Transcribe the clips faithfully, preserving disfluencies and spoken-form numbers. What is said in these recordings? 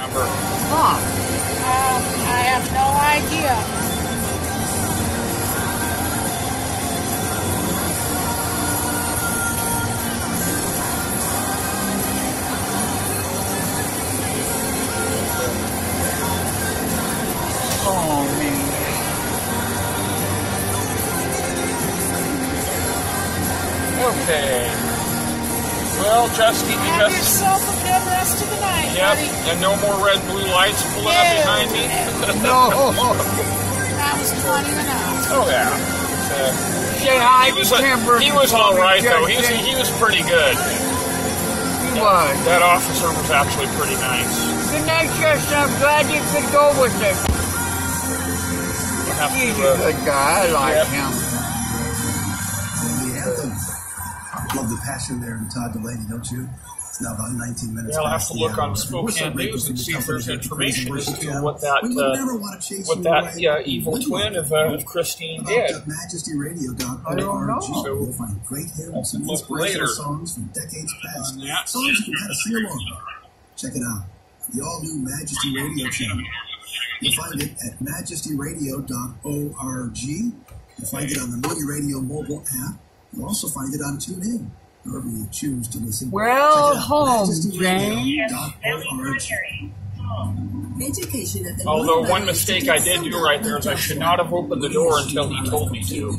Number. Huh. Um, I have no idea. Oh, man. Okay. Well, just keep me Have just. yourself a good rest of the night, Yep, buddy. and no more red and blue lights pulling up behind me. No. That was plenty enough. Oh yeah. Uh, Say hi he was to a, Timber. he was all right though. He was he was pretty good. He was. That officer was actually pretty nice. Good night, Justin. I'm glad you could go with it. We'll have He's to, a uh, good guy. I like yep. him. The anthem. Love the passion there in Todd Delaney, don't you? It's now about nineteen minutes. Yeah, I'll have to look on Spokane News and see if there's information as to what that uh, what that uh, evil twin of, uh, of Christine did. Majesty Radio dot I don't know. So you'll find great hymns and look inspirational later songs from decades past. Yeah. Songs you can kind of sing along with. Check it out. The all-new Majesty Radio channel. You'll find it at majesty radio dot org. You'll find it on the Moody Radio mobile app. You'll also find it on TuneIn, wherever you choose to listen. Well, home, Jane. Although one mistake I did do right there is I should not have opened the door until he told me to.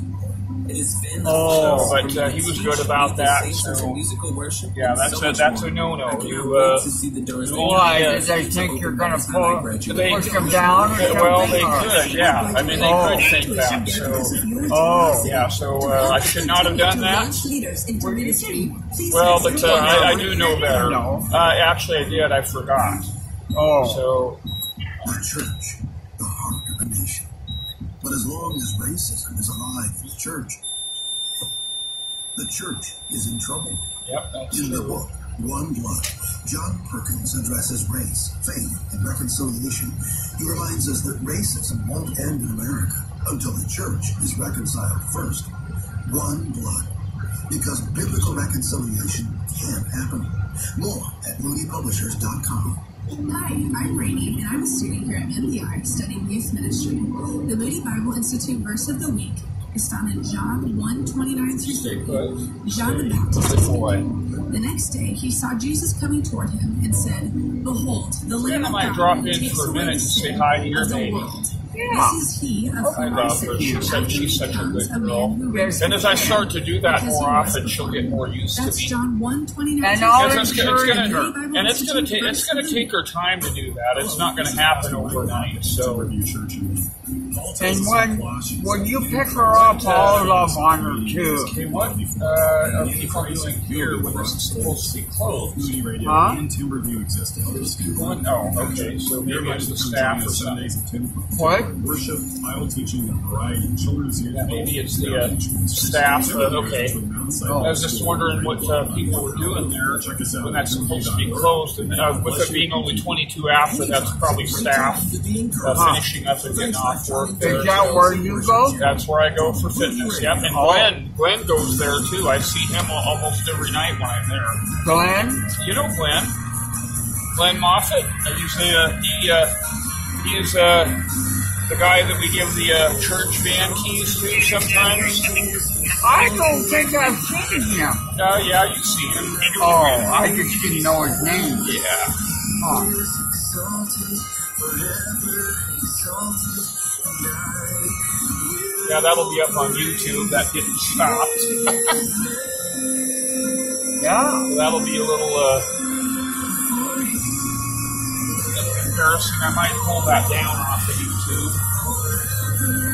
Oh, So, but uh, he was good about that. So, yeah, that's a that's a no-no. You uh, why? Did they think you're going to pull, They- push them down or something? well, they or- could, yeah. I mean, they Oh. could think that. So, Oh, yeah. So uh, I should not have done that. Well, but uh, I, I do know better. No. Uh, actually, I did. I forgot. oh. So, The church, the heart of a nation. But as long as racism is alive in the church, the church is in trouble. yep, that's In the true. book, One Blood, John Perkins addresses race, faith, and reconciliation. He reminds us that racism won't end in America until the church is reconciled first. One blood. Because biblical reconciliation can happen. More at moody publishers dot com. Hi, I'm Rainey, and I'm a student here at M B I studying youth ministry. The Moody Bible Institute verse of the week is found in John one twenty-nine through thirty. John the Baptist is the next day he saw Jesus coming toward him and said, "Behold, the Lamb I of might God drop who in takes for a away minute the to say sin hi to your of the baby. world." Yeah. This is he of I whom I love said, her. She's such, after she's he such a comes, good a girl. man who rose And as I from start the to do dead, that because more he rose often, from she'll the get dead. more used to That's me. John one twenty-nine. And all It's, it's, gonna, it's gonna encouragement. and it's gonna take it's gonna take her time to do that. It's not gonna happen overnight. So And when when you pick her up, I'll love on her too. okay, what uh, are people doing here when this is supposed to be closed? Huh? Going, oh, okay. So maybe it's the staff or something. What? Worship, Bible teaching, and variety of children's youth. Yeah, maybe it's the uh, staff. Uh, okay. I was just wondering what uh, people were doing there when that's supposed to be closed. And uh, with it being only twenty-two after, that's probably staff uh, finishing up and getting off work. There. Is that where you go? That's where I go for fitness. Yep, and Glenn, Glenn goes there too. I see him almost every night when I'm there. Glenn? You know Glenn, Glenn Moffat. He's the uh, he uh, he's uh, the guy that we give the uh, church van keys to sometimes. I don't think I've seen him. Uh, yeah, you see him. Oh, I just didn't know his name. Yeah. Huh. Yeah, that'll be up on YouTube. That didn't stop. Yeah. So that'll be a little uh, embarrassing. I might pull that down off of YouTube.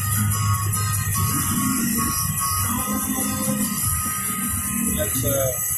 That's uh